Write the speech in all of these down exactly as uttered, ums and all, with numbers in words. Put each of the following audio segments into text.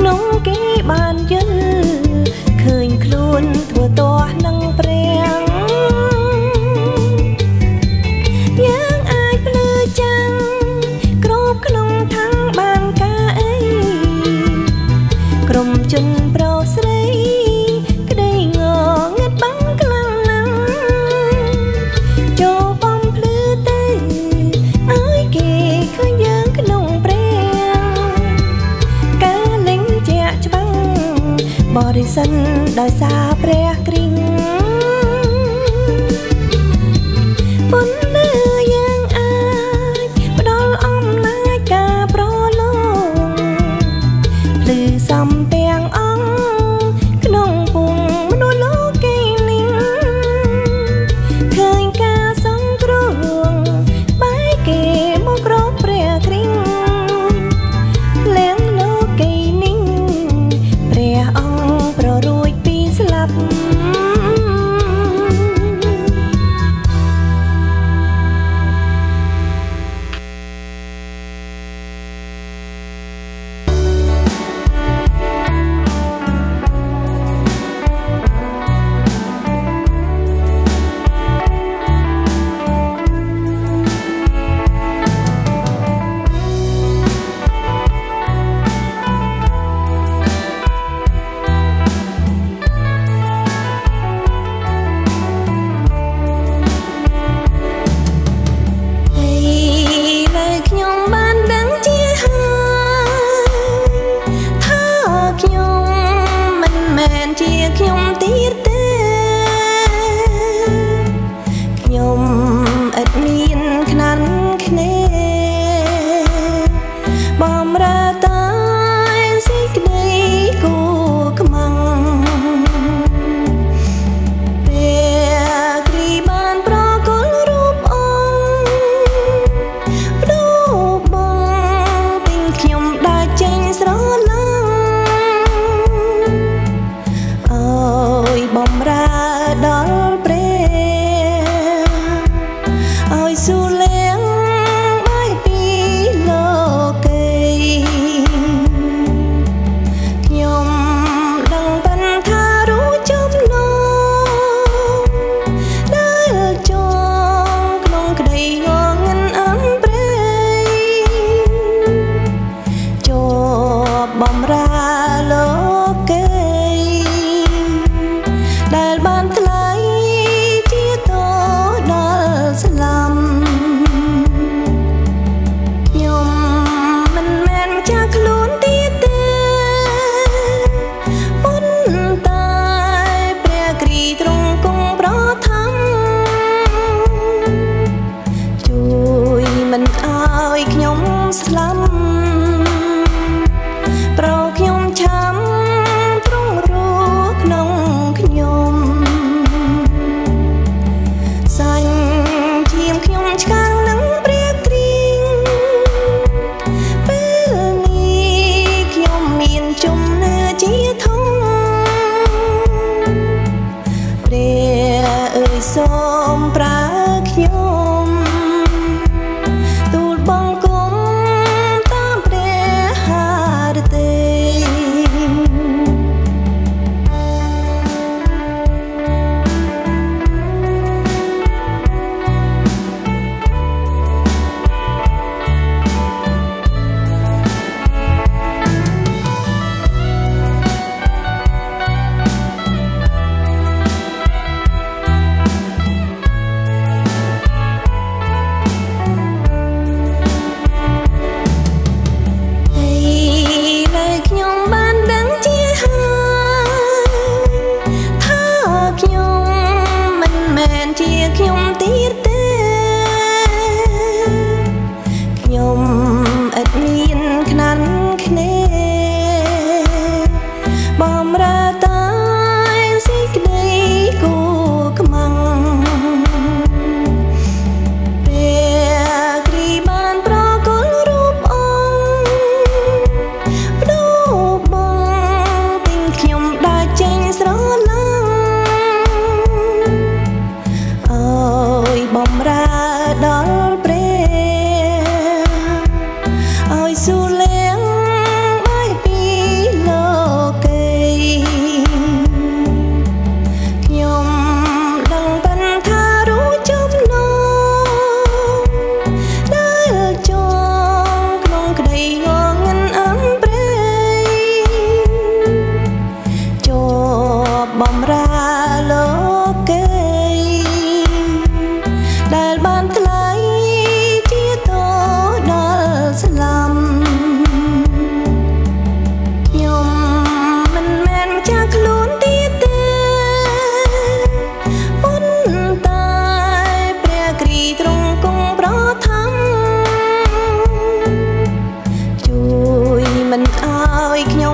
ក្នុងគេបានយល់ឃើញខ្លួនធ្វើតោះនឹងព្រះយើងអាចភ្លឺចាំងគ្របក្នុងថាំងបានការអីក្រុមជនប្រុសស្រីក្តីងងឹតបាំងខ្លាំងណាស់ចូលបំភ្លឺទៅឲ្យគេឃើញយើងក្នុងព្រះការលេងជាក់ច្បាំងបរិសិនដោយសារព្រះគ្រីស្ទពុនលើយើងអាចផ្ដល់អំណាចការប្រឡងភ្លឺសំទាំងអង្គក្នុងពុងមនុស្សលោកគេនេះឃើញការសង្គ្រោះបែកគេមកក្រោបព្រះគ្រីស្ទលៀងលោកគេនេះព្រះអង្គប្ររួចពីស្លាប់ខ្ញុំទៀតទេខ្ញុំឥតមានខ្នាន់ខ្នេបំរើតែសេចក្តីគូខ្មាំងព្រះគ្រីស្ទបានប្រគល់រូបអង្គបដូរបងទិញខ្ញុំដើរចេញស្រឡាញ់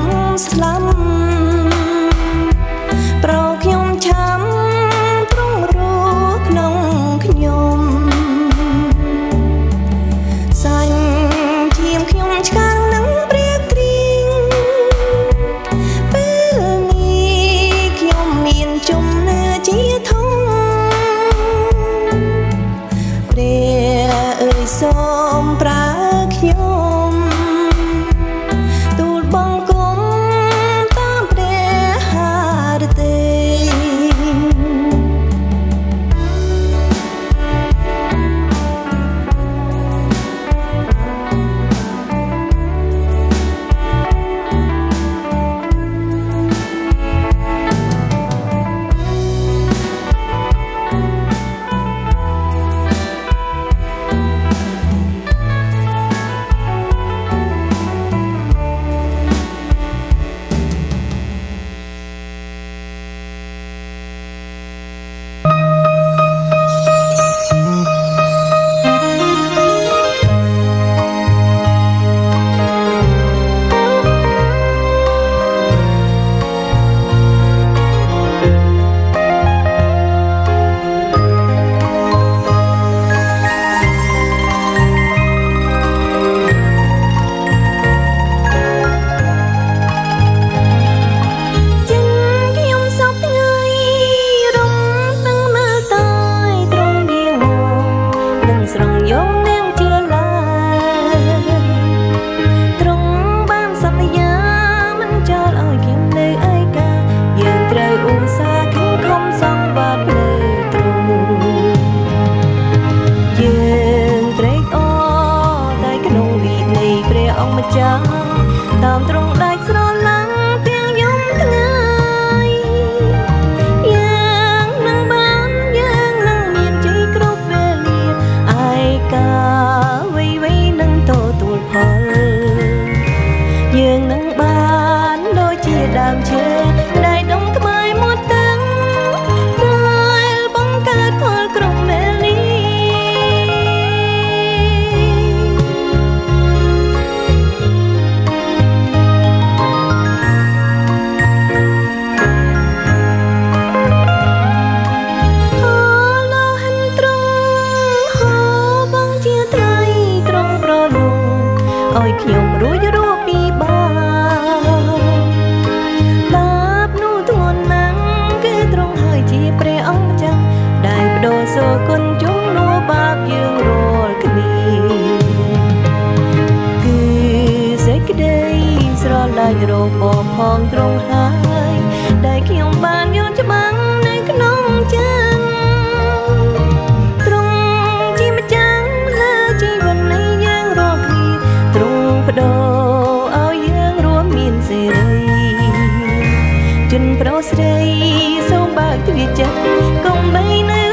ស្លាប់ប្រខ្ញុំឆាំត្រង់រស់ក្នុងខ្ញុំសាញ់ឈាមខ្ញុំឆ្កាងនឹងព្រាគ្រៀងពេលនេះខ្ញុំមានជំនឿជាធំព្រះអើយសូមប្រើខ្ញុំទូលបង្គំតាមព្រះハរទេតាមត្រង់ដាច់ស្រឡាំងទាំងយំថ្ងៃយ៉ាងនឹងបានយ៉ាងនឹងមានជ័យគ្រប់វេលាឯកាវៃវៃនឹងទទួលផលយើងនឹងបានដូចជាដើមឈើដែលដុំក្បែរមាត់ទឹកដែលបង្កើតផលក្រុងមេលីខ្ញុំរួចរួចពីបាបាបនោះធ្ងន់ណាស់គឺត្រង់ហើយជាព្រះអង្គម្ចាស់ដែលបដូរសូរគុណជំនួសបាបយើងរាល់គ្នាគឺសេចក្តីស្រឡាញ់របស់ផងត្រង់ហើយដែលខ្ញុំបានយល់ច្បាស់នៅក្នុងចិត្តបដូរឲ្យយើងរួមមានសេរីជនប្រុសស្រីសូមបើកទ្វារចិត្តកុំបីនៅ